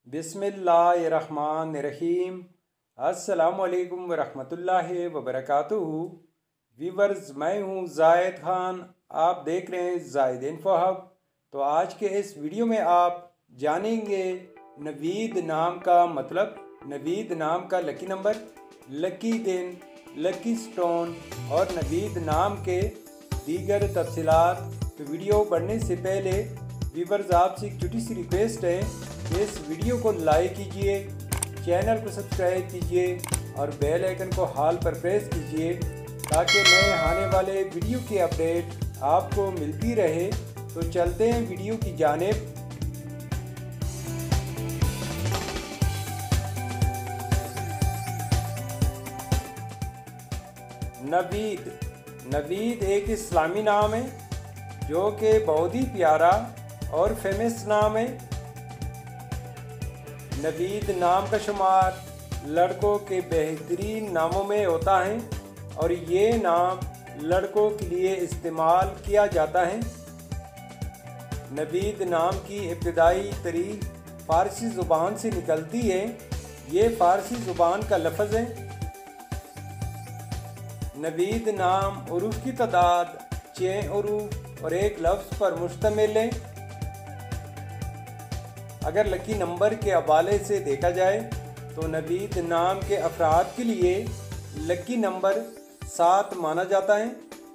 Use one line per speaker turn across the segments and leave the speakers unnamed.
बिस्मिल्लाहिर्रहमानिर्रहीम। अस्सलामुअलैकुम वरहमतुल्लाहि वबरकातुहू। वीवर्स, मैं हूँ जायद खान, आप देख रहे हैं जायद इन्फो हब। तो आज के इस वीडियो में आप जानेंगे नवीद नाम का मतलब, नवीद नाम का लकी नंबर, लकी दिन, लकी स्टोन और नवीद नाम के दीगर तफसीलात। तो वीडियो बढ़ने से पहले वीवर्स आपसे एक छोटी सी रिक्वेस्ट है कि इस वीडियो को लाइक कीजिए, चैनल को सब्सक्राइब कीजिए और बेल आइकन को हाल पर प्रेस कीजिए ताकि नए आने वाले वीडियो की अपडेट आपको मिलती रहे। तो चलते हैं वीडियो की जानिब। नवीद, नवीद एक इस्लामी नाम है जो कि बहुत ही प्यारा और फेमस नाम है। नवीद नाम का शुमार लड़कों के बेहतरीन नामों में होता है और ये नाम लड़कों के लिए इस्तेमाल किया जाता है। नवीद नाम की इब्तिदाई तारीख फ़ारसी ज़ुबान से निकलती है। ये फ़ारसी ज़ुबान का लफ्ज़ है। नवीद नाम उरूफ़ की तादाद 6 उरूफ़ और एक लफ्ज़ पर मुश्तमिल है। अगर लकी नंबर के हवाले से देखा जाए तो नवीद नाम के अफराद के लिए लकी नंबर 7 माना जाता है।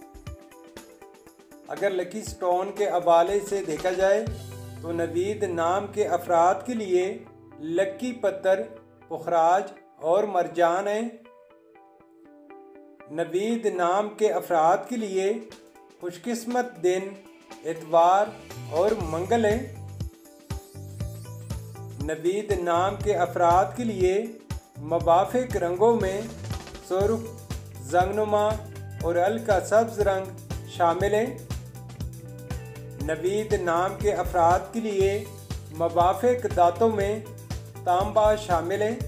अगर लकी स्टोन के हवाले से देखा जाए तो नवीद नाम के अफराद के लिए लकी पत्थर पुखराज और मरजान है। नवीद नाम के अफराद के लिए खुशकिस्मत दिन इतवार और मंगल है। नवीद नाम के अफराद के लिए मुवाफ़िक रंगों में सुर्ख, जंगनुमा और हल्का सब्ज़ रंग शामिल हैं। नवीद नाम के अफराद के लिए मुवाफ़िक दांतों में तांबा शामिल है।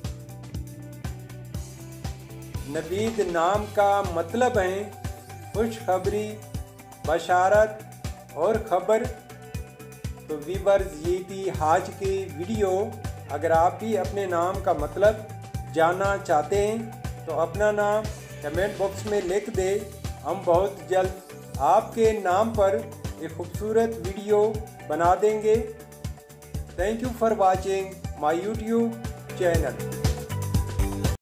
नवीद नाम का मतलब है खुशखबरी, बशारत और ख़बर। तो वीवर्स, ये थी आज की वीडियो। अगर आप भी अपने नाम का मतलब जानना चाहते हैं तो अपना नाम कमेंट बॉक्स में लिख दें। हम बहुत जल्द आपके नाम पर एक खूबसूरत वीडियो बना देंगे। Thank you for watching my YouTube channel.